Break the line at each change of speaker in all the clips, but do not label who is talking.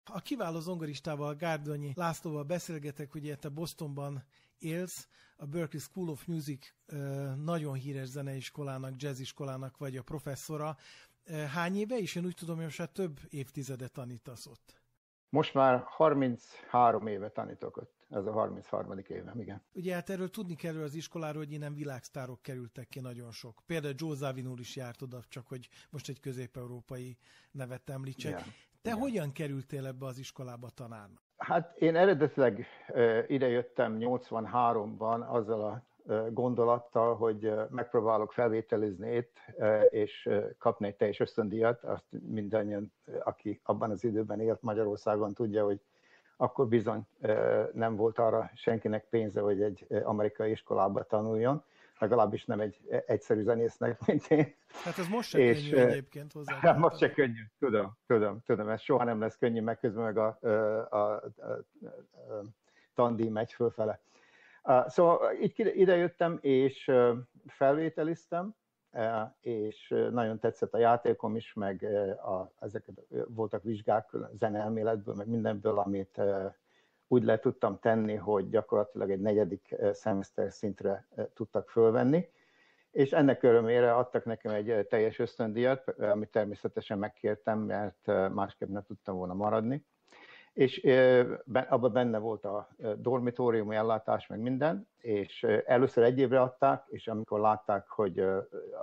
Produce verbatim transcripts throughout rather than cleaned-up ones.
A kiváló zongoristával, Gárdonyi Lászlóval beszélgetek, ugye te Bostonban élsz, a Berklee School of Music nagyon híres zeneiskolának, jazziskolának vagy a professzora. Hány éve is? Én úgy tudom, hogy most több évtizede tanítasz ott.
Most már harminchárom éve tanítok ott. Ez a harmincharmadik évem, igen.
Ugye hát erről tudni kell az iskoláról, hogy innen világsztárok kerültek ki nagyon sok. Például Joe Zawinul úr is járt oda, csak hogy most egy közép-európai nevet említsek. Igen. Te igen. Hogyan kerültél ebbe az iskolába tanárnak?
Hát én eredetileg uh, idejöttem nyolcvanháromban azzal a uh, gondolattal, hogy uh, megpróbálok felvételizni itt, uh, és uh, kapni egy teljes ösztöndíjat. Azt mindannyian, uh, aki abban az időben élt Magyarországon, tudja, hogy akkor bizony uh, nem volt arra senkinek pénze, hogy egy uh, amerikai iskolába tanuljon. Legalábbis nem egy egyszerű zenésznek, mint én.
Hát ez most se és, könnyű egyébként hozzá.
Hát most se könnyű, tudom, tudom, tudom, ez soha nem lesz könnyű, meg közben meg a, a, a, a, a tandíj megy fölfele. Uh, szóval itt ide jöttem, és uh, felvételiztem, uh, és uh, nagyon tetszett a játékom is, meg uh, a, ezeket uh, voltak vizsgák zeneelméletből, meg mindenből, amit uh, úgy le tudtam tenni, hogy gyakorlatilag egy negyedik szemeszter szintre tudtak fölvenni, és ennek örömére adtak nekem egy teljes ösztöndíjat, amit természetesen megkértem, mert másképp nem tudtam volna maradni. És abban benne volt a dormitóriumi ellátás, meg minden, és először egy évre adták, és amikor látták, hogy a,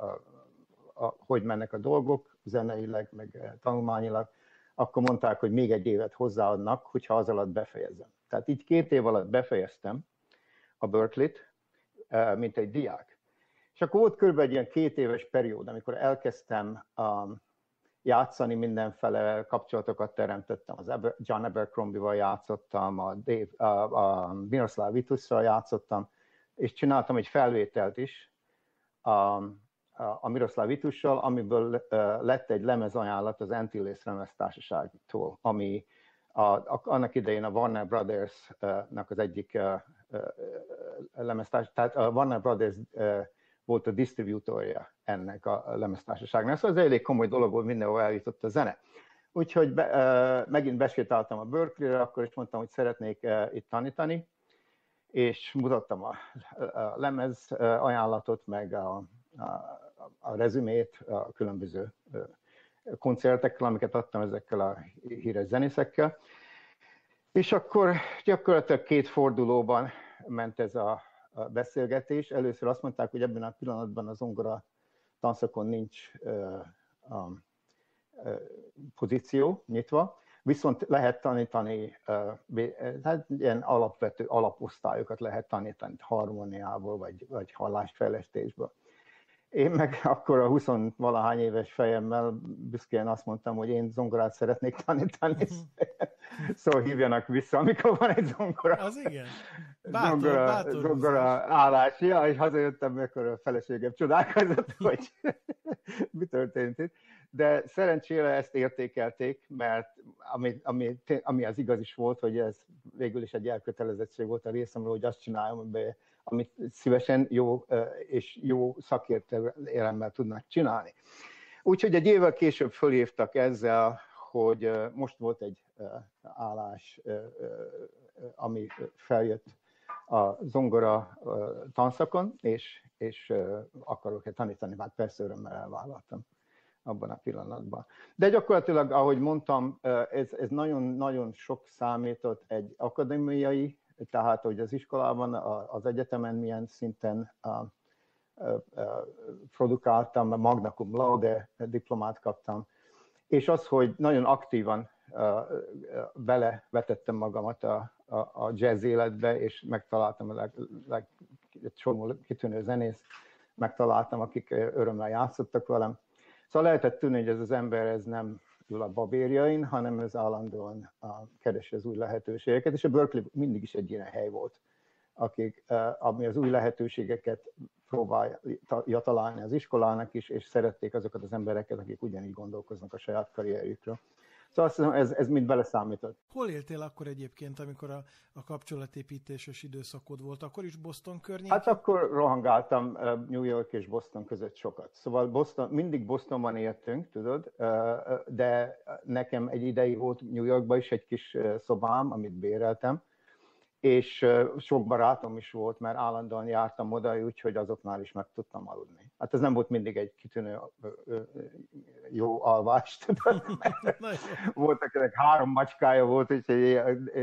a, hogy mennek a dolgok, zeneileg, meg tanulmányilag, akkor mondták, hogy még egy évet hozzáadnak, hogyha az alatt befejezem. Tehát így két év alatt befejeztem a Berkeley-t, mint egy diák. És akkor volt kb. Egy ilyen két éves periód, amikor elkezdtem um, játszani mindenfele, kapcsolatokat teremtettem, az Aber- John Abercrombie-val játszottam, a, Dave, a, a Miroslav Vitusszal játszottam, és csináltam egy felvételt is um, a Miroslav Vitussal, amiből uh, lett egy lemezajánlat az Antilles lemeztársaságtól, ami a, a, annak idején a Warner Brothers-nak az egyik uh, uh, lemeztársaság, tehát a Warner Brothers uh, volt a disztribútorja ennek a lemeztársaságnak. Szóval ez elég komoly dolog volt, mindenhol eljutott a zene. Úgyhogy be, uh, megint besétáltam a Berkeley-re, akkor is mondtam, hogy szeretnék uh, itt tanítani, és mutattam a, a lemez uh, ajánlatot, meg a, a, a rezümét a különböző uh, koncertekkel, amiket adtam ezekkel a híres zenészekkel. És akkor gyakorlatilag két fordulóban ment ez a, a beszélgetés. Először azt mondták, hogy ebben a pillanatban az zongora tanszakon nincs uh, um, uh, pozíció nyitva, viszont lehet tanítani, uh, hát ilyen alapvető alaposztályokat lehet tanítani harmóniából, vagy, vagy hallásfejlesztésből. Én meg akkor a huszonvalahány éves fejemmel büszkén azt mondtam, hogy én zongorát szeretnék tanítani. Szóval hívjanak vissza, amikor van egy zongora.
Az igen. Bátor,
zongora,
bátor
zongora állás. Ja, és hazajöttem, akkor a feleségem csodálkozott, hogy mi történt itt. De szerencsére ezt értékelték, mert ami, ami, ami az igaz is volt, hogy ez végül is egy elkötelezettség volt a részemről, hogy azt csináljam, amit szívesen jó és jó szakértelemmel tudnak csinálni. Úgyhogy egy évvel később fölhívtak ezzel, hogy most volt egy állás, ami feljött a zongora tanszakon, és, és akarok-e tanítani, hát persze örömmel elvállaltam abban a pillanatban. De gyakorlatilag, ahogy mondtam, ez, ez nagyon-nagyon sok számított egy akadémiai, tehát hogy az iskolában, az egyetemen milyen szinten a, a, a, produkáltam, magna cum laude diplomát kaptam, és az, hogy nagyon aktívan belevetettem magamat a, a, a jazz életbe, és megtaláltam a leg, leg, egy csomó kitűnő zenész, megtaláltam, akik örömmel játszottak velem. Szóval lehetett tudni, hogy ez az ember ez nem ül a babérjain, hanem ez állandóan keresi az új lehetőségeket, és a Berkeley mindig is egy ilyen hely volt, akik, ami az új lehetőségeket próbálja találni az iskolának is, és szerették azokat az embereket, akik ugyanígy gondolkoznak a saját karrierjükről. Szóval azt hiszem, ez, ez mind beleszámított.
Hol éltél akkor egyébként, amikor a, a kapcsolatépítéses időszakod volt? Akkor is Boston környékén?
Hát akkor rohangáltam New York és Boston között sokat. Szóval Boston, mindig Bostonban éltünk, tudod, de nekem egy ideig volt New Yorkban is egy kis szobám, amit béreltem, és sok barátom is volt, mert állandóan jártam oda, úgyhogy azoknál is meg tudtam aludni. Hát ez nem volt mindig egy kitűnő jó alvás, tudod, volt, akinek három macskája volt, úgyhogy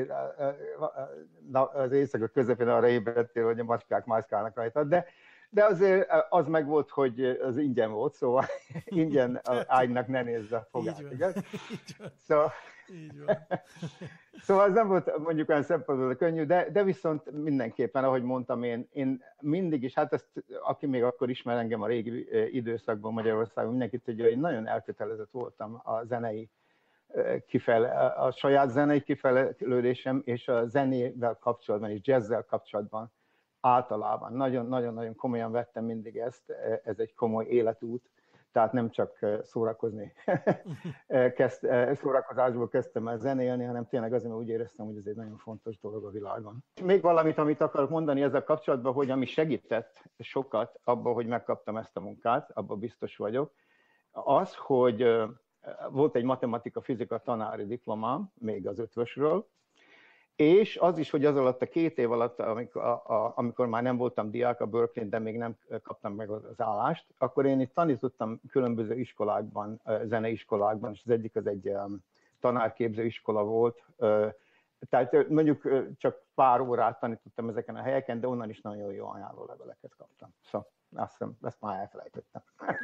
az éjszaka közepén arra ébredtél, hogy a macskák mászkálnak rajta, de, de azért az meg volt, hogy az ingyen volt, szóval ingyen ágynak ne nézze a fogát, igaz? Szóval, Így van. Szóval ez nem volt mondjuk olyan szempontból könnyű, de, de viszont mindenképpen, ahogy mondtam én, én mindig is, hát ezt, aki még akkor ismer engem a régi időszakban Magyarországon, mindenki tudja, hogy én nagyon elkötelezett voltam a zenei kifele, a saját zenei kifejlődésem és a zenével kapcsolatban és jazzzel kapcsolatban általában. Nagyon-nagyon komolyan vettem mindig ezt, ez egy komoly életút. Tehát nem csak szórakozni, Kezd, szórakozásból kezdtem el zenélni, hanem tényleg azért, mert úgy éreztem, hogy ez egy nagyon fontos dolog a világban. Még valamit, amit akarok mondani ezzel kapcsolatban, hogy ami segített sokat abban, hogy megkaptam ezt a munkát, abban biztos vagyok, az, hogy volt egy matematika-fizika tanári diplomám, még az ötvösről, és az is, hogy az alatt a két év alatt, amikor, a, a, amikor már nem voltam diák a Berkeley-n, de még nem kaptam meg az állást, akkor én itt tanítottam különböző iskolákban, zeneiskolákban, és az egyik az egy tanárképző iskola volt. Tehát mondjuk csak pár órát tanítottam ezeken a helyeken, de onnan is nagyon jó ajánlóleveleket kaptam. Szóval azt hiszem, ezt már elfelejtettem.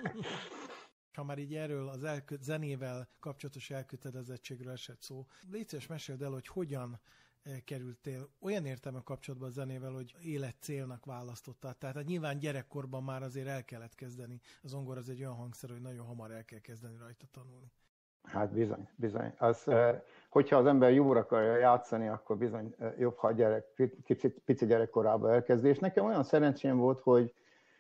Ha már így erről az elkö- zenével kapcsolatos elkötelezettségről esett szó, légy szíves, meséld el, hogy hogyan kerültél olyan értelme kapcsolatban a zenével, hogy életcélnak választottad. Tehát hát nyilván gyerekkorban már azért el kellett kezdeni. Az zongora az egy olyan hangszer, hogy nagyon hamar el kell kezdeni rajta tanulni.
Hát bizony, bizony. Az, hogyha az ember jól akarja játszani, akkor bizony jobb, ha a gyerek, pici, pici gyerekkorában elkezdi. És nekem olyan szerencsém volt, hogy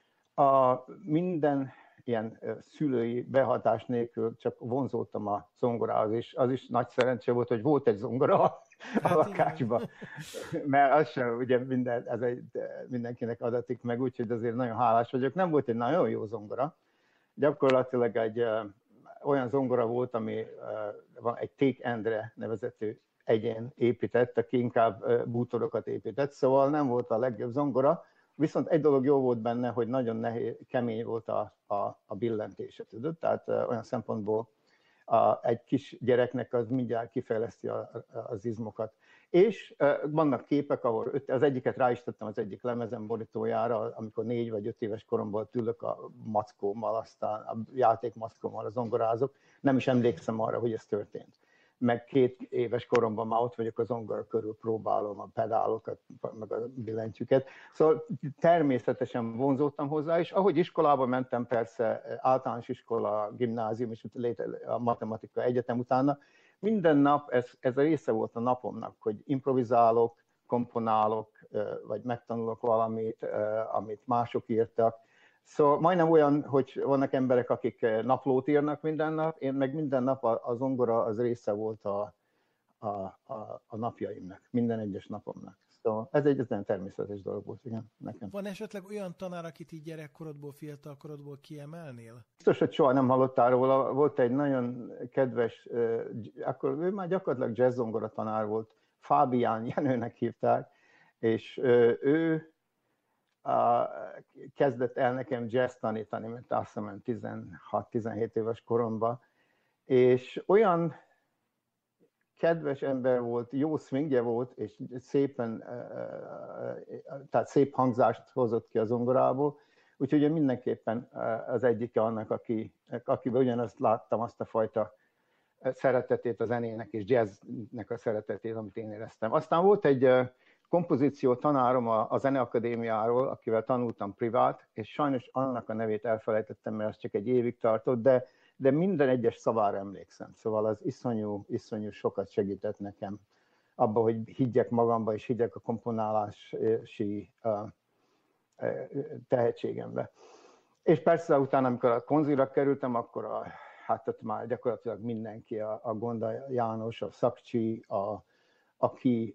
a minden ilyen szülői behatás nélkül csak vonzódtam a zongorához, és az is nagy szerencse volt, hogy volt egy zongora a hát lakásban, mert az sem ugye minden, ez egy, mindenkinek adatik meg, úgyhogy azért nagyon hálás vagyok. Nem volt egy nagyon jó zongora, gyakorlatilag egy uh, olyan zongora volt, ami uh, van egy Take Endre nevezetű egyén épített, aki inkább uh, bútorokat épített, szóval nem volt a legjobb zongora. Viszont egy dolog jó volt benne, hogy nagyon nehéz, kemény volt a, a, a billentése, tudod? Tehát uh, olyan szempontból a, egy kis gyereknek az mindjárt kifejleszti a, a, az izmokat. És uh, vannak képek, ahol öt, az egyiket rá is tettem az egyik lemezem borítójára, amikor négy vagy öt éves koromban ülök a mackómmal, aztán a játékmackómmal, a zongorázok. Nem is emlékszem arra, hogy ez történt. Meg két éves koromban már ott vagyok a zongora körül, próbálom a pedálokat, meg a billentyűket. Szóval természetesen vonzódtam hozzá, és ahogy iskolába mentem, persze általános iskola, gimnázium, és a matematika egyetem utána, minden nap ez, ez a része volt a napomnak, hogy improvizálok, komponálok, vagy megtanulok valamit, amit mások írtak. Szóval majdnem olyan, hogy vannak emberek, akik naplót írnak minden nap, én meg minden nap a, a zongora az része volt a, a, a, a napjaimnak, minden egyes napomnak. Szóval ez egy nagyon természetes dolog volt, igen, nekem.
Van esetleg olyan tanár, akit így gyerekkorodból, fiatalkorodból kiemelnél?
Biztos, hogy soha nem hallottál róla. Volt egy nagyon kedves, akkor ő már gyakorlatilag jazz zongora tanár volt, Fábián Jenőnek hívták, és ő Uh, kezdett el nekem jazz tanítani, mert azt hiszem tizenhat-tizenhét éves koromban, és olyan kedves ember volt, jó swingje volt, és szépen, uh, tehát szép hangzást hozott ki a zongorából, úgyhogy mindenképpen az egyike annak, aki, akiben ugyanazt láttam, azt a fajta szeretetét a zenének és jazznek a szeretetét, amit én éreztem. Aztán volt egy kompozíció tanárom a, a Zeneakadémiáról, akivel tanultam privát, és sajnos annak a nevét elfelejtettem, mert az csak egy évig tartott, de, de minden egyes szavára emlékszem. Szóval az iszonyú, iszonyú sokat segített nekem abba, hogy higgyek magamba, és higgyek a komponálási uh, tehetségembe. És persze utána, amikor a konzilra kerültem, akkor a hát ott már gyakorlatilag mindenki, a, a Gonda János, a Szakcsi, a, aki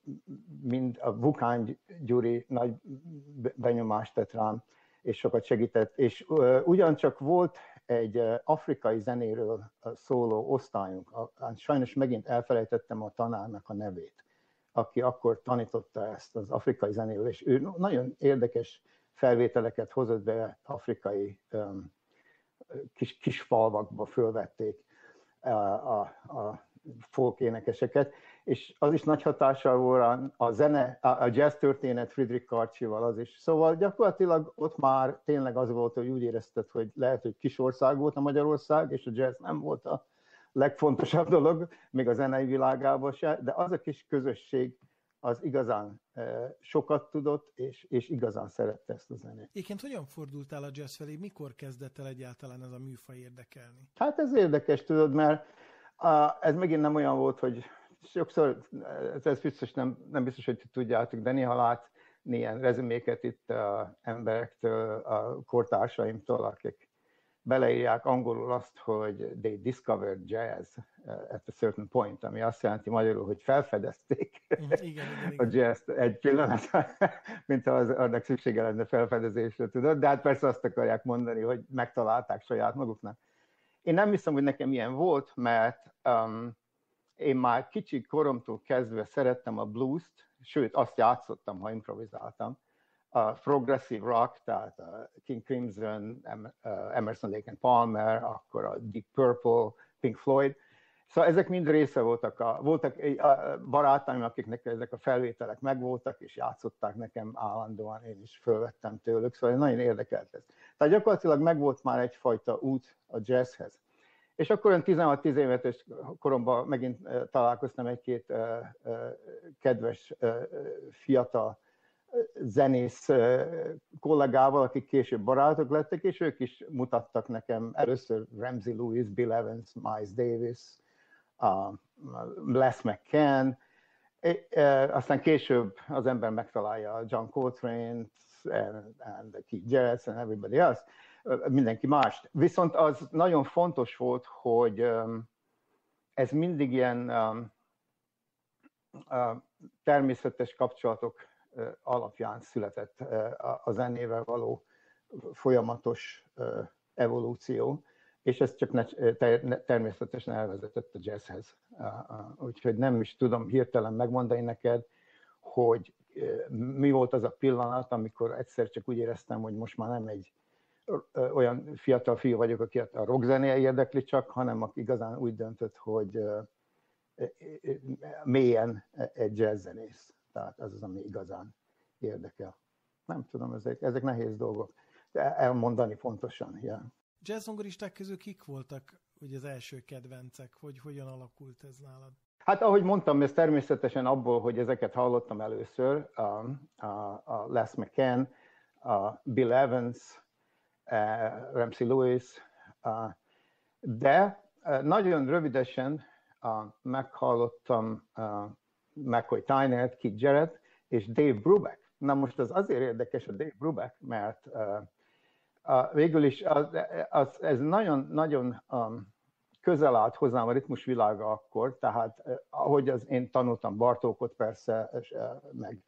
mind a Vukán Gyuri nagy benyomást tett rám, és sokat segített, és ugyancsak volt egy afrikai zenéről szóló osztályunk, sajnos megint elfelejtettem a tanárnak a nevét, aki akkor tanította ezt az afrikai zenéről, és ő nagyon érdekes felvételeket hozott be afrikai um, kis, kis falvakba, fölvették a, a, a folk énekeseket, és az is nagy hatással volt a zene, a jazz történet Friedrich Karcsival az is. Szóval gyakorlatilag ott már tényleg az volt, hogy úgy érezted, hogy lehet, hogy kis ország volt a Magyarország, és a jazz nem volt a legfontosabb dolog, még a zenei világában se, de az a kis közösség az igazán eh, sokat tudott, és, és igazán szerette ezt a zenét.
Egyébként hogyan fordultál a jazz felé? Mikor kezdett el egyáltalán ez a műfaj érdekelni?
Hát ez érdekes, tudod, mert uh, ez megint nem olyan volt, hogy sokszor, ez biztos nem, nem biztos, hogy tudjátok, de néha lát ilyen rezüméket itt uh, emberektől, a kortársaimtól, akik beleírják angolul azt, hogy they discovered jazz at a certain point, ami azt jelenti magyarul, hogy felfedezték
igen, igen,
a jazz egy pillanat, mint ha az, annak szüksége lenne felfedezésre, tudod, de hát persze azt akarják mondani, hogy megtalálták saját maguknak. Én nem hiszem, hogy nekem ilyen volt, mert um, én már kicsi koromtól kezdve szerettem a blues-t, sőt azt játszottam, ha improvizáltam, a progressive rock, tehát a King Crimson, Emerson, Lake and Palmer, akkor a Deep Purple, Pink Floyd. Szóval ezek mind része voltak. A, voltak a barátaim, akiknek ezek a felvételek megvoltak, és játszották nekem állandóan, én is fölvettem tőlük, szóval nagyon érdekelt ez. Tehát gyakorlatilag megvolt már egyfajta út a jazzhez. És akkor olyan tizenhat-tizenegy koromban megint találkoztam egy-két kedves fiatal zenész kollégával, akik később barátok lettek, és ők is mutattak nekem először Ramsey Lewis, Bill Evans, Miles Davis, uh, Les McCann, aztán később az ember megtalálja John Coltrane, and, and Keith Jarrett, and everybody else, mindenki mást. Viszont az nagyon fontos volt, hogy um, ez mindig ilyen um, uh, természetes kapcsolatok alapján született a zenével való folyamatos evolúció, és ez csak természetesen elvezetett a jazzhez. Úgyhogy nem is tudom hirtelen megmondani neked, hogy mi volt az a pillanat, amikor egyszer csak úgy éreztem, hogy most már nem egy olyan fiatal fiú vagyok, aki a rockzenéje érdekli csak, hanem aki igazán úgy döntött, hogy mélyen egy jazzzenész. Tehát az az, ami igazán érdekel. Nem tudom, ezek, ezek nehéz dolgok elmondani pontosan. Yeah.
Jazzzongoristák közül kik voltak ugye az első kedvencek? Hogy hogyan alakult ez nálad?
Hát ahogy mondtam, ez természetesen abból, hogy ezeket hallottam először, a, a, a Les McCann, a Bill Evans, a Ramsey Lewis, a, de nagyon rövidesen a, meghallottam a, McCoy Tyner, Keith Jarrett és Dave Brubeck. Na most az azért érdekes a Dave Brubeck, mert uh, uh, végül is az, az, ez nagyon-nagyon um, közel állt hozzám a ritmus világa akkor, tehát uh, ahogy az én tanultam Bartókot persze, és, uh, meg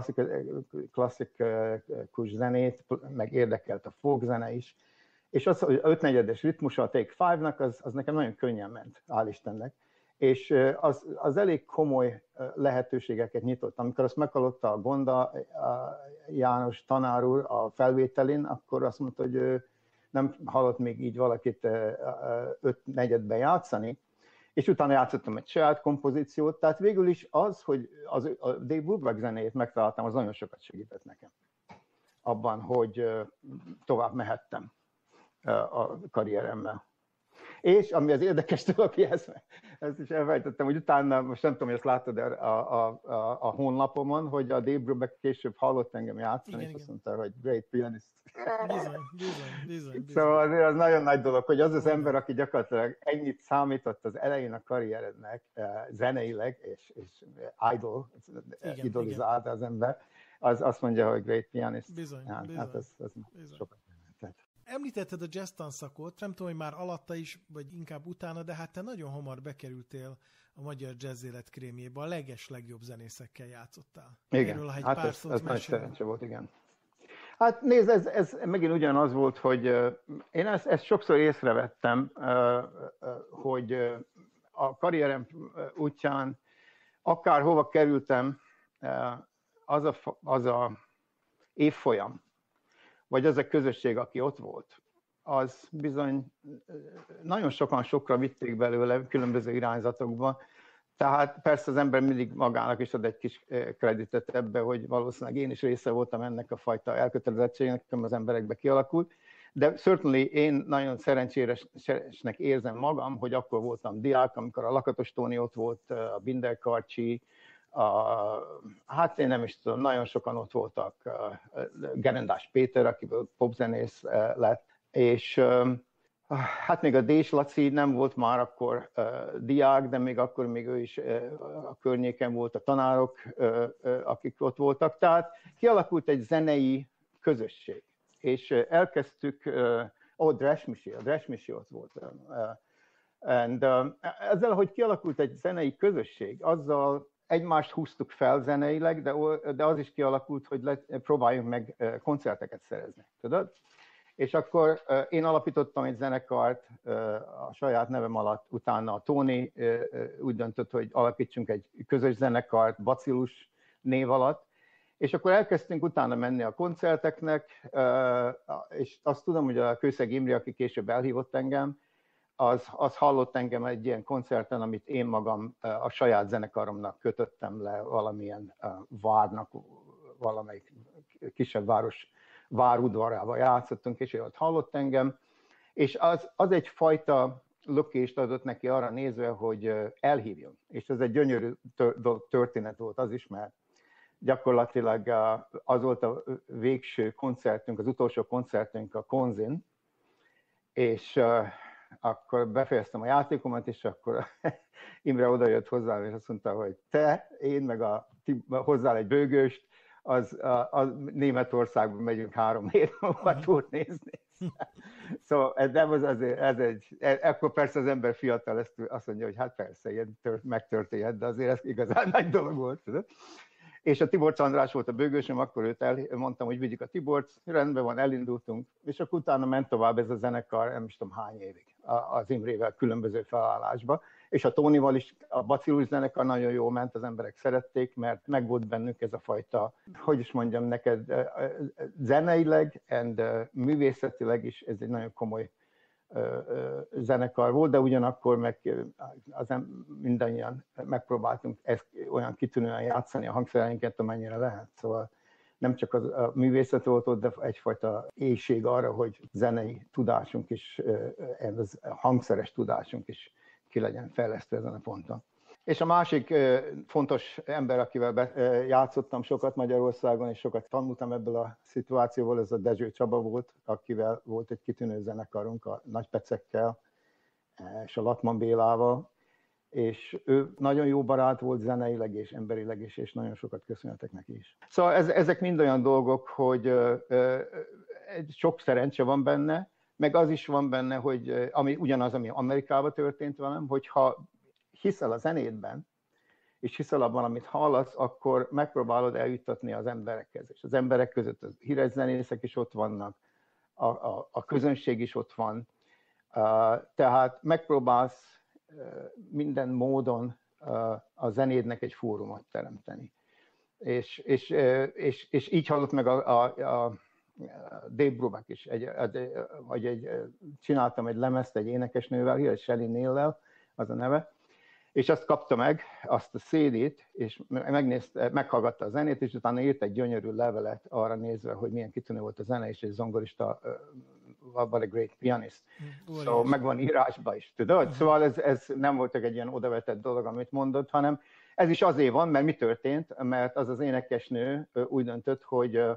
klasszikus zenét, meg érdekelt a folk zene is, és az, hogy ötnegyedes ritmusa a Take Five-nak, az, az nekem nagyon könnyen ment, hál' Istennek. És az, az elég komoly lehetőségeket nyitott. Amikor azt meghallotta a Gonda a János tanár úr a felvételin, akkor azt mondta, hogy ő nem hallott még így valakit öt negyedben játszani, és utána játszottam egy saját kompozíciót, tehát végül is az, hogy az, a Dave Brubeck zenéjét megtaláltam, az nagyon sokat segített nekem abban, hogy tovább mehettem a karrieremmel. És ami az érdekes dolog, ezt, ezt is elfelejtettem, hogy utána, most nem tudom, hogy ezt láttad a, a, a, a honlapomon, hogy a Dave Brubeck később hallott engem játszani, igen, és igen. Azt mondta, hogy great pianist.
Bizony, bizony, bizony, bizony.
Szóval azért az nagyon nagy dolog, hogy az az ember, aki gyakorlatilag ennyit számított az elején a karrierednek zeneileg, és, és idol, igen, idolizált igen. az ember, az azt mondja, hogy great pianist.
Bizony,
hát,
bizony.
Hát ez, ez
bizony.
sokat jelentett.
Említetted a jazz tanszakot, nem tudom, hogy már alatta is, vagy inkább utána, de hát te nagyon hamar bekerültél a magyar jazz élet krémjébe, a leges legjobb zenészekkel játszottál.
Igen,
Erről, ha egy
hát
pár
ez, ez nagy
mesélni.
szerencse volt, igen. Hát nézd, ez, ez megint ugyanaz volt, hogy uh, én ezt, ezt sokszor észrevettem, uh, uh, hogy uh, a karrierem útján akárhova kerültem, uh, az a, az a évfolyam, vagy az a közösség, aki ott volt, az bizony nagyon sokan sokra vitték belőle különböző irányzatokba. Tehát persze az ember mindig magának is ad egy kis kreditet ebbe, hogy valószínűleg én is része voltam ennek a fajta elkötelezettségnek, ami az emberekbe kialakult. De certainly én nagyon szerencsésnek érzem magam, hogy akkor voltam diák, amikor a Lakatos Tóni ott volt, a Binder Karcsi, a, hát én nem is tudom, nagyon sokan ott voltak, Gerendás Péter, akiből popzenész lett, és hát még a Dés Laci nem volt már akkor uh, diák, de még akkor még ő is uh, a környéken volt, a tanárok, uh, uh, akik ott voltak. Tehát kialakult egy zenei közösség, és uh, elkezdtük, uh, ó, Dresmisi, a Dresmisi ott volt. Uh, and, uh, ezzel, hogy kialakult egy zenei közösség, azzal egymást húztuk fel zeneileg, de, de az is kialakult, hogy le, próbáljunk meg uh, koncerteket szerezni, tudod? És akkor uh, én alapítottam egy zenekart uh, a saját nevem alatt, utána a Tóni uh, uh, úgy döntött, hogy alapítsunk egy közös zenekart Bacillus név alatt, és akkor elkezdtünk utána menni a koncerteknek, uh, és azt tudom, hogy a Kőszeg Imre, aki később elhívott engem, az, az hallott engem egy ilyen koncerten, amit én magam uh, a saját zenekaromnak kötöttem le valamilyen uh, várnak, valamelyik kisebb város várudvarában játszottunk, és ő ott hallott engem, és az, az egyfajta lökést adott neki arra nézve, hogy elhívjon. És ez egy gyönyörű történet volt az is, mert gyakorlatilag az volt a végső koncertünk, az utolsó koncertünk a Konzin, és akkor befejeztem a játékomat, és akkor Imre odajött hozzám, és azt mondta, hogy te, én meg a, hozzál egy bőgőst, az a, a Németországban megyünk három hét múlva turnézni. Szóval ez nem az azért, ez egy, ekkor persze az ember fiatal, ezt azt mondja, hogy hát persze, ilyen tört, megtörténhet, de azért ez igazán nagy dolog volt. Tudod? És a Tibor András volt a bőgősöm, akkor őt elmondtam, hogy vigyük a Tibort, rendben van, elindultunk, és akkor utána ment tovább ez a zenekar, nem is tudom hány évig, az Imrével különböző felállásba. És a Tónival is a Bacillus zenekar nagyon jól ment, az emberek szerették, mert megvolt bennük ez a fajta, hogy is mondjam neked, zeneileg and művészetileg is ez egy nagyon komoly zenekar volt, de ugyanakkor meg az mindannyian megpróbáltunk ezt olyan kitűnően játszani a hangszereinket, amennyire lehet. Szóval nem csak az, a művészet volt ott, de egyfajta éhség arra, hogy zenei tudásunk is, ez a hangszeres tudásunk is ki legyen fejlesztve ezen a ponton. És a másik fontos ember, akivel be, játszottam sokat Magyarországon, és sokat tanultam ebből a szituációból, ez a Dezső Csaba volt, akivel volt egy kitűnő zenekarunk a Nagy Pecekkel és a Latman Bélával, és ő nagyon jó barát volt zeneileg és emberileg is, és nagyon sokat köszönhetek neki is. Szóval ez, ezek mind olyan dolgok, hogy ö, ö, sok szerencse van benne, meg az is van benne, hogy ami ugyanaz, ami Amerikában történt velem, hogyha hiszel a zenédben, és hiszel abban, amit hallasz, akkor megpróbálod eljuttatni az emberekhez. És az emberek között az híres zenészek is ott vannak, a, a, a közönség is ott van. Uh, tehát megpróbálsz uh, minden módon uh, a zenédnek egy fórumot teremteni. És, és, uh, és, és így hallott meg a, a, a Dave Brubeck is, egy, egy, vagy egy, csináltam egy lemezt egy énekesnővel, híres Shelley Neal-lel, az a neve, és azt kapta meg, azt a cé dét, és megnézte, meghallgatta a zenét, és utána írt egy gyönyörű levelet arra nézve, hogy milyen kitűnő volt a zene, és egy zongorista, uh, what a great pianist. Mm, szóval megvan írásba is, tudod? Uh-huh. Szóval ez, ez nem volt egy ilyen odavetett dolog, amit mondott, hanem ez is azért van, mert mi történt, mert az az énekesnő úgy döntött, hogy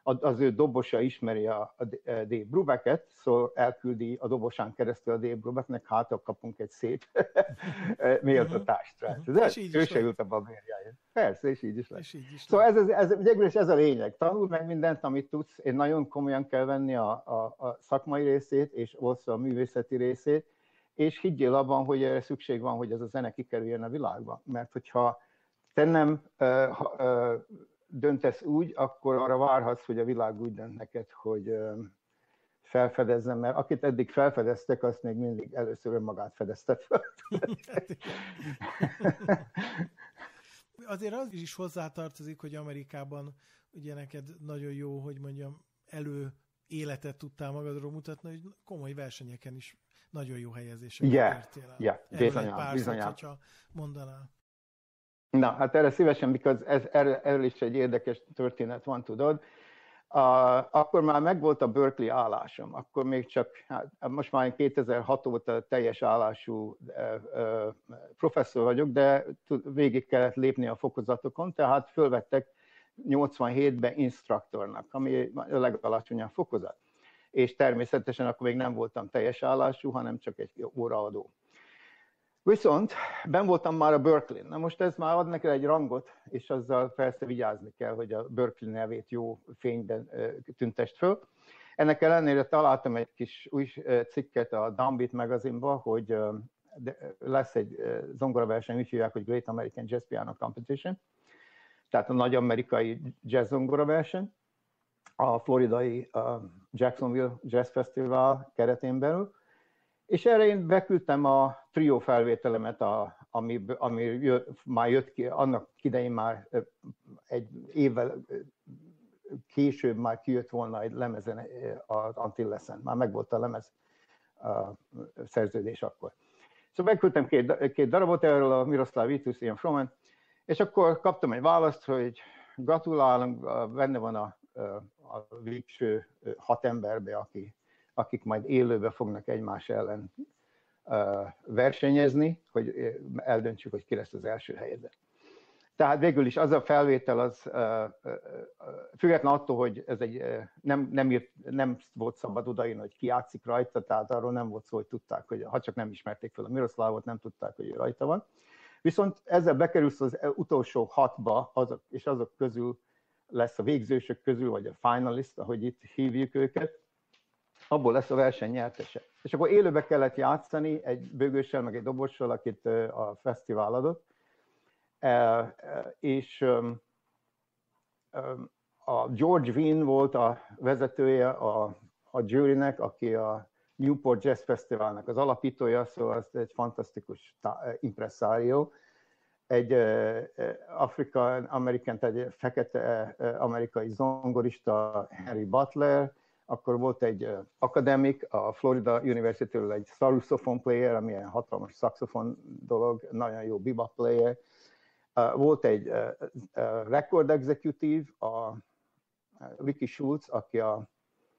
az ő dobosa ismeri a, a Dave Brubecket, szóval elküldi a dobosán keresztül a Dave Brubecknek, hát akkor kapunk egy szép méltatást rá.
Uh-huh.
Ő se ült a babérjáért. Persze, és így is lesz.
És így is
szóval ez, ez, ez, ez, ez a lényeg. Tanul meg mindent, amit tudsz. Én nagyon komolyan kell venni a, a, a szakmai részét, és also a művészeti részét, és higgyél abban, hogy erre szükség van, hogy ez a zene kikerüljön a világba. Mert hogyha te nem uh, uh, döntesz úgy, akkor arra várhatsz, hogy a világ úgy dönt neked, hogy uh, felfedezzen, mert akit eddig felfedeztek, azt még mindig először önmagát fedeztet fel.
Azért az is hozzátartozik, hogy Amerikában ugye neked nagyon jó, hogy mondjam, elő életet tudtál magadról mutatni, hogy komoly versenyeken is nagyon jó helyezéseket
yeah,
értél el.
Yeah, bizonyám,
bizonyám. Hogyha mondanál.
Na, hát erre szívesen, because ez, erről, erről is egy érdekes történet van, tudod. Uh, akkor már megvolt a Berkeley állásom, akkor még csak, hát, most már kétezer-hat óta teljes állású uh, uh, professzor vagyok, de végig kellett lépni a fokozatokon, tehát fölvettek nyolcvanhétben instruktornak, ami a legalacsonyabb fokozat. És természetesen akkor még nem voltam teljes állású, hanem csak egy óraadó. Viszont benn voltam már a Berkeley-n. Na most ez már ad neked egy rangot, és azzal persze vigyázni kell, hogy a Berkeley nevét jó fényben tüntest föl. Ennek ellenére találtam egy kis új cikket a Downbeat magazinban, hogy lesz egy zongoraverseny, úgy hívják, hogy Great American Jazz Piano Competition, tehát a nagy amerikai jazz zongoraverseny, a floridai Jacksonville Jazz Festival keretén belül. És erre én beküldtem a trió felvételemet, a, ami, ami jött, már jött ki, annak idején már egy évvel később már kijött volna egy lemezen az Antillesen. Már megvolt a lemez a szerződés akkor. Szóval megküldtem két, két darabot erről a Miroslav Vitus, Ian Froman, és akkor kaptam egy választ, hogy gratulálunk, benne van a, a végső hat emberbe, aki akik majd élőben fognak egymás ellen uh, versenyezni, hogy eldöntsük, hogy ki lesz az első helyezett. Tehát végül is az a felvétel, az uh, uh, független attól, hogy ez egy, uh, nem, nem, írt, nem volt szabad odaírni, hogy ki játszik rajta, tehát arról nem volt szó, hogy tudták, hogy ha csak nem ismerték fel a Miroslavot, nem tudták, hogy rajta van. Viszont ezzel bekerülsz az utolsó hatba, azok, és azok közül lesz a végzősök közül, vagy a finalist, ahogy itt hívjuk őket, abból lesz a verseny nyertese. És akkor élőbe kellett játszani egy bőgőssel, meg egy dobossal, akit a fesztivál adott. És a George Wein volt a vezetője a, a jurynek, aki a Newport Jazz Festivalnak az alapítója, szóval ez egy fantasztikus impresszárió. Egy afrikai-amerikai, egy fekete amerikai zongorista, Henry Butler, akkor volt egy akadémik, a Florida University-ről egy saxophone player, ami egy hatalmas szaxofon dolog, nagyon jó bebop player. Volt egy record executive, a Ricky Schultz, aki a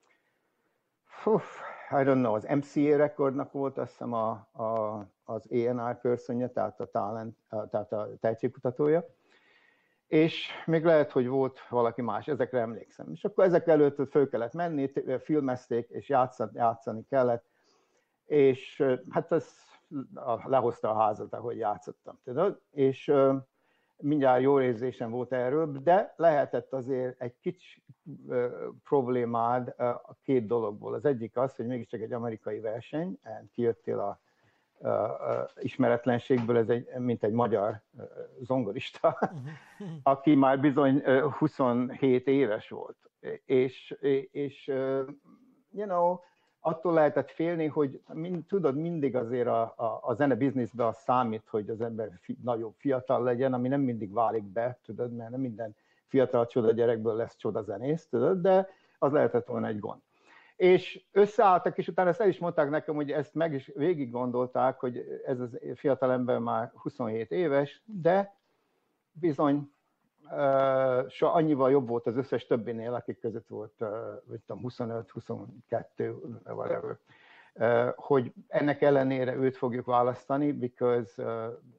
I don't know, az em cé á rekordnak volt, azt hiszem a, a, az á en er personje, tehát a, talent, tehát a tehetségkutatója. És még lehet, hogy volt valaki más, ezekre emlékszem. És akkor ezek előtt föl kellett menni, filmezték, és játszani, játszani kellett, és hát ez lehozta a házat, ahogy játszottam, tudod? És uh, mindjárt jó érzésem volt erről, de lehetett azért egy kicsi uh, problémád uh, a két dologból. Az egyik az, hogy mégiscsak egy amerikai verseny, kijöttél a Uh, uh, ismeretlenségből, ez egy, mint egy magyar uh, zongorista, aki már bizony uh, huszonhét éves volt. És, és uh, you know, attól lehetett félni, hogy mind, tudod, mindig azért a, a, a zene bizniszben az számít, hogy az ember fi, nagyobb fiatal legyen, ami nem mindig válik be, tudod, mert nem minden fiatal csoda gyerekből lesz csoda zenész, tudod, de az lehetett volna egy gond. És összeálltak, és utána ezt el is mondták nekem, hogy ezt meg is végig gondolták, hogy ez a fiatalember már huszonhét éves, de bizony uh, so annyival jobb volt az összes többinél, akik között volt, uh, huszonöt, huszonkettő, whatever, uh, hogy ennek ellenére őt fogjuk választani, because uh,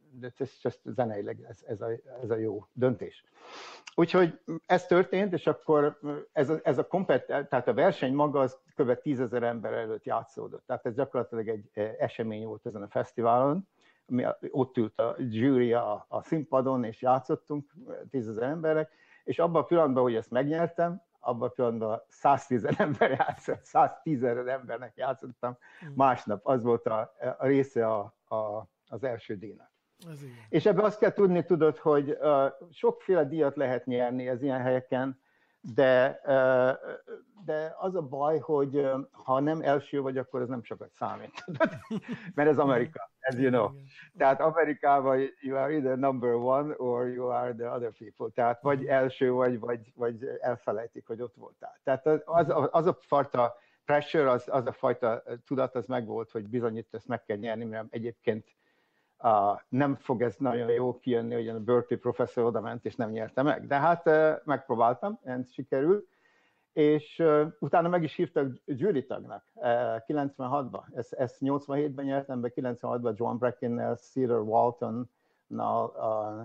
de ez csak zeneileg ez, ez, a, ez a jó döntés. Úgyhogy ez történt, és akkor ez a, ez a, kompet, tehát a verseny maga az kb. tízezer ember előtt játszódott. Tehát ez gyakorlatilag egy esemény volt ezen a fesztiválon. Ott ült a zsűri a, a színpadon, és játszottunk tízezer emberek, és abban a pillanatban, hogy ezt megnyertem, abban a pillanatban száztíz ember játszott, száztízezer embernek játszottam. Másnap az volt a, a része a, a, az első díjnak. És ebben azt kell tudni, tudod, hogy uh, sokféle díjat lehet nyerni ez ilyen helyeken, de, uh, de az a baj, hogy uh, ha nem első vagy, akkor ez nem sokat számít. Mert ez Amerika, as you know. Tehát Amerikában you are either number one or you are the other people. Tehát vagy első vagy, vagy, vagy elfelejtik, hogy ott voltál. Tehát az, az a fajta pressure, az, az a fajta tudat, az megvolt, hogy bizonyít ezt meg kell nyerni, mert egyébként Uh, nem fog ez nagyon jó kijönni, hogy a Berkeley professzor oda ment, és nem nyerte meg. De hát uh, megpróbáltam, ez sikerült, és uh, utána meg is hívtak jury tagnak uh, kilencvenhatban. Ezt, ezt nyolcvanhétben nyertem be, kilencvenhatban John Brackennel, Cedar Waltonnal, uh,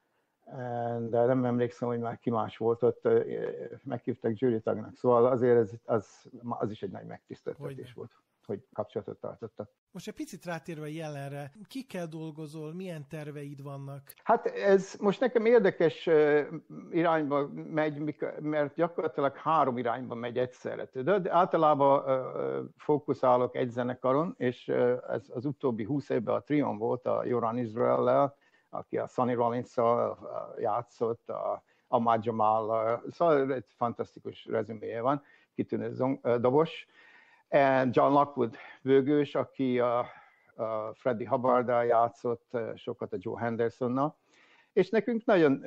de nem emlékszem, hogy már ki más volt ott, uh, meghívtak jury tagnak. Szóval azért ez, az, az is egy nagy megtiszteltetés volt, hogy kapcsolatot tartottak.
Most egy picit rátérve jelenre, kikkel dolgozol, milyen terveid vannak?
Hát ez most nekem érdekes irányba megy, mert gyakorlatilag három irányba megy egyszerre. De általában fókuszálok egy zenekaron, és ez az utóbbi húsz évben a trión volt a Yoran Israellel, aki a Sonny Rollins-szal játszott, a Ahmad Jamal-lal, szóval egy fantasztikus rezüméje van, kitűnő dobos. And John Lockwood bőgős, aki a, a Freddie Hubbard-dal játszott, sokat a Joe Hendersonnal, és nekünk nagyon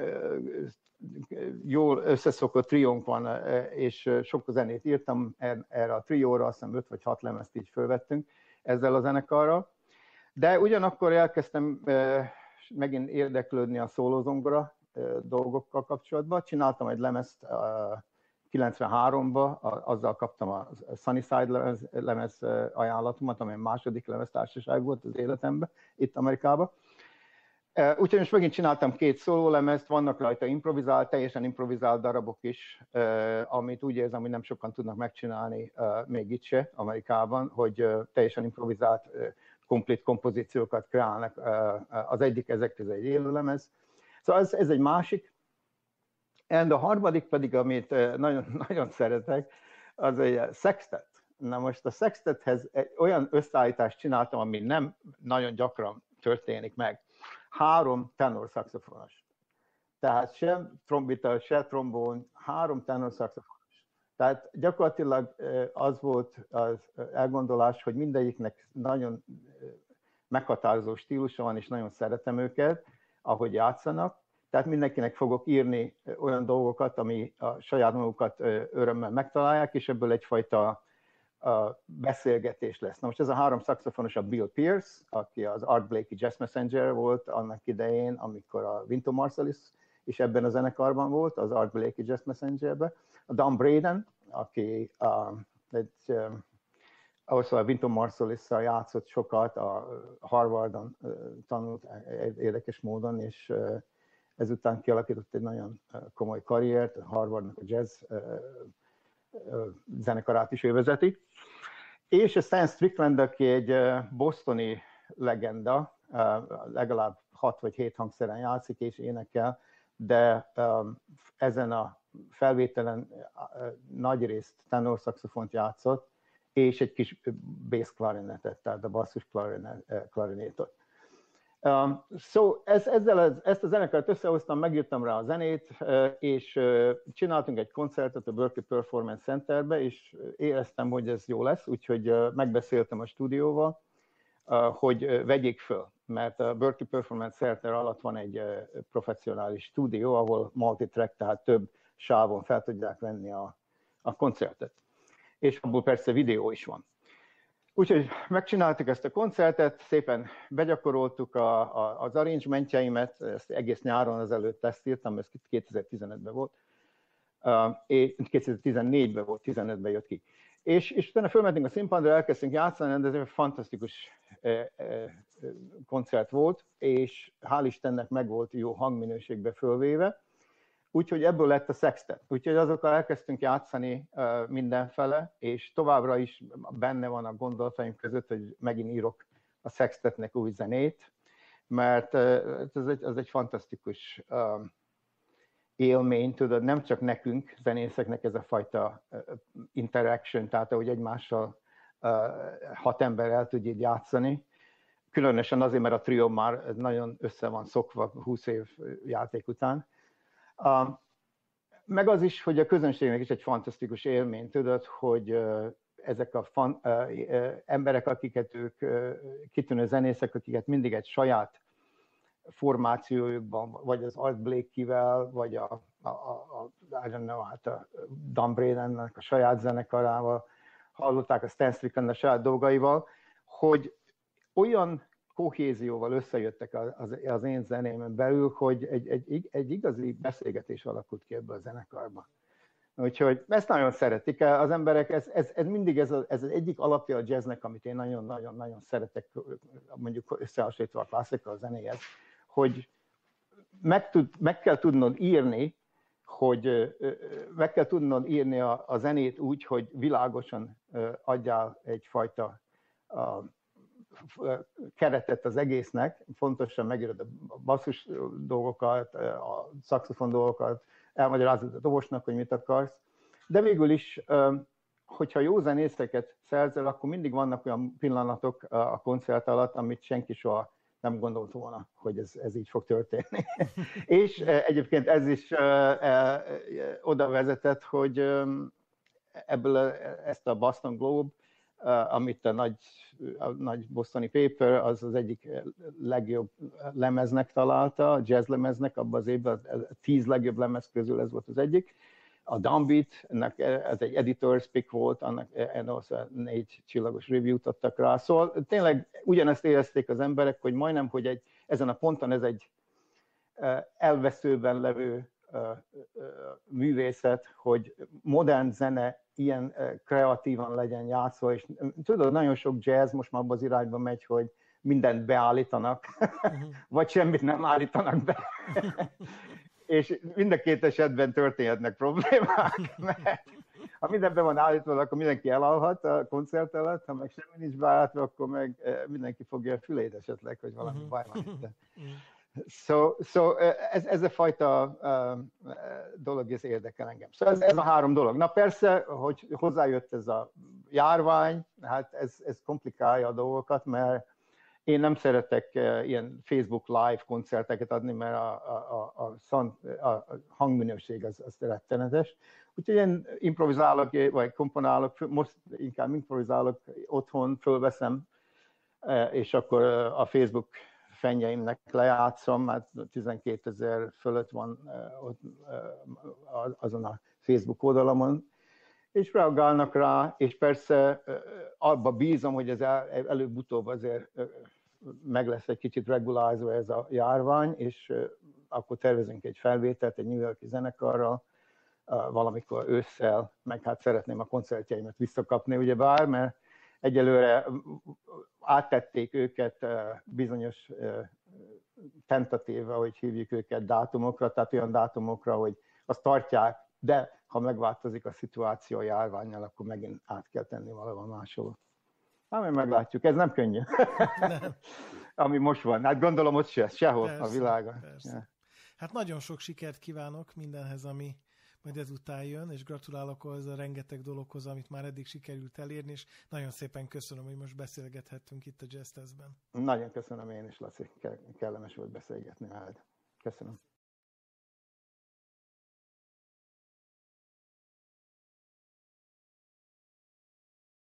jól összeszokott triónk van, és sok zenét írtam erre a trióra, azt hiszem öt vagy hat lemezt így fölvettünk ezzel a zenekarral, de ugyanakkor elkezdtem megint érdeklődni a szólózongora dolgokkal kapcsolatban, csináltam egy lemezt kilencvenháromban, azzal kaptam a Sunnyside lemez, lemez ajánlatomat, amely második lemeztársaság volt az életemben, itt Amerikában. Úgyhogy most megint csináltam két szólólemezt, vannak rajta improvizált, teljesen improvizált darabok is, amit úgy érzem, hogy nem sokan tudnak megcsinálni még itt se Amerikában, hogy teljesen improvizált, komplet kompozíciókat kreálnak. Az egyik ezek közül egy élőlemez. Szóval ez, ez egy másik. And a harmadik pedig, amit nagyon, nagyon szeretek, az egy sextet. Na most a sextethez egy olyan összeállítást csináltam, ami nem nagyon gyakran történik meg. Három tenor szaxofonos. Tehát se trombita, se trombón, három tenor szaxofonos. Tehát gyakorlatilag az volt az elgondolás, hogy mindegyiknek nagyon meghatározó stílusa van, és nagyon szeretem őket, ahogy játszanak. Tehát mindenkinek fogok írni olyan dolgokat, ami a saját magukat örömmel megtalálják, és ebből egyfajta beszélgetés lesz. Na most ez a három szaxofonos a Bill Pierce, aki az Art Blakey Jazz Messenger volt annak idején, amikor a Wynton Marsalis is ebben a zenekarban volt, az Art Blakey Jazz Messengerben. A Don Braden, aki uh, egy, uh, ahhoz a Wynton Marsalis-szal játszott sokat, a Harvardon uh, tanult érdekes módon, és uh, ezután kialakított egy nagyon komoly karriert, a Harvardnak a jazz zenekarát is ő vezeti. És a Stan Strickland, aki egy bostoni legenda, legalább hat vagy hét hangszeren játszik és énekel, de ezen a felvételen nagyrészt tenor szaxofont játszott, és egy kis bass klarinetet, tehát a basszus klarinétot. Um, so ez, ezzel az, ezt a zenekart összehoztam, megírtam rá a zenét, uh, és uh, csináltunk egy koncertet a Berkeley Performance Centerbe, és éreztem, hogy ez jó lesz, úgyhogy uh, megbeszéltem a stúdióval, uh, hogy uh, vegyék föl, mert a Berkeley Performance Center alatt van egy uh, professzionális stúdió, ahol multitrack, tehát több sávon fel tudják venni a, a koncertet. És abból persze videó is van. Úgyhogy megcsináltuk ezt a koncertet, szépen begyakoroltuk a, a, az arrangementjeimet, ezt egész nyáron azelőtt ezt írtam, ez kétezer-tizenötben volt, uh, és kétezer-tizennégyben volt, tizenötben jött ki. És, és utána fölmentünk a színpadra, elkezdtünk játszani, de ez egy fantasztikus uh, uh, koncert volt, és hál' Istennek meg volt jó hangminőségbe fölvéve, úgyhogy ebből lett a sextet. Úgyhogy azokkal elkezdtünk játszani mindenfele, és továbbra is benne van a gondolataim között, hogy megint írok a sextetnek új zenét, mert ez egy, ez egy fantasztikus élmény, tudod, nem csak nekünk, zenészeknek ez a fajta interaction, tehát ahogy egymással hat ember el tud így játszani, különösen azért, mert a trió már nagyon össze van szokva húsz év játék után. Meg az is, hogy a közönségnek is egy fantasztikus élmény, tudod, hogy ezek a fan, emberek, akiket ők kitűnő zenészek, akiket mindig egy saját formációjukban, vagy az Art Blakey-vel, vagy a, a, a, I don't know, hát a Dan Bradennek a saját zenekarával, hallották a Stan Strickland a saját dolgaival, hogy olyan kohézióval összejöttek az, az én zenémen belül, hogy egy, egy, egy igazi beszélgetés alakult ki ebből a zenekarban. Úgyhogy ezt nagyon szeretik az emberek, ez, ez, ez mindig ez, a, ez az egyik alapja a jazznek, amit én nagyon-nagyon-nagyon szeretek, mondjuk összehasonlítva a klasszikai zenéhez, hogy meg, tud, meg kell tudnod írni, hogy meg kell tudnod írni a, a zenét úgy, hogy világosan adjál egyfajta a, keretet az egésznek, fontosan megírod a basszus dolgokat, a szaxofon dolgokat, elmagyarázod a dobosnak, hogy mit akarsz, de végül is, hogyha jó zenészeket szerzel, akkor mindig vannak olyan pillanatok a koncert alatt, amit senki soha nem gondolt volna, hogy ez, ez így fog történni. És egyébként ez is oda vezetett, hogy ebből ezt a Boston Globe, amit a nagy, a nagy bostoni paper, az az egyik legjobb lemeznek találta, a jazz lemeznek, abban az évben a tíz legjobb lemez közül ez volt az egyik. A Downbeat, ennek ez egy editor's pick volt, annak négy csillagos review-t adtak rá. Szóval tényleg ugyanezt érezték az emberek, hogy majdnem, hogy egy, ezen a ponton ez egy elveszőben levő művészet, hogy modern zene ilyen kreatívan legyen játszva, és tudod, nagyon sok jazz most már abban az irányba megy, hogy mindent beállítanak, uh-huh. vagy semmit nem állítanak be. És mind a két esetben történhetnek problémák, mert ha minden be van állítva, akkor mindenki elalhat a koncert alatt, ha meg semmi nincs beállítva, akkor meg mindenki fogja a fülét esetleg, hogy valami uh-huh. baj van itt. So, so ez, ez a fajta uh, dolog, ez érdekel engem. Szóval ez, ez a három dolog. Na persze, hogy hozzájött ez a járvány, hát ez, ez komplikálja a dolgokat, mert én nem szeretek uh, ilyen Facebook live koncerteket adni, mert a, a, a, a, szant, a hangminőség az, az rettenetes. Úgyhogy én improvizálok, vagy komponálok, most inkább improvizálok otthon, fölveszem, uh, és akkor uh, a Facebook fennyeimnek lejátszom, mert tizenkétezer fölött van ott, azon a Facebook oldalamon, és reagálnak rá, és persze abba bízom, hogy ez el, előbb-utóbb azért meg lesz egy kicsit regulázva ez a járvány, és akkor tervezünk egy felvételt egy New York-i zenekarral, valamikor ősszel, meg hát szeretném a koncertjeimet visszakapni, ugyebár, mert egyelőre áttették őket bizonyos tentatív, ahogy hívjuk őket, dátumokra, tehát olyan dátumokra, hogy azt tartják, de ha megváltozik a szituáció a járvánnyal, akkor megint át kell tenni valahol máshol. Hát majd meglátjuk, ez nem könnyű. Nem. Ami most van. Hát gondolom ott se, sehol persze, a világon. Ja.
Hát nagyon sok sikert kívánok mindenhez, ami majd ezután jön, és gratulálok az a rengeteg dologhoz, amit már eddig sikerült elérni, és nagyon szépen köszönöm, hogy most beszélgethettünk itt a Jazz Testben.
Nagyon köszönöm én is, Laci, kellemes volt beszélgetni veled. Köszönöm.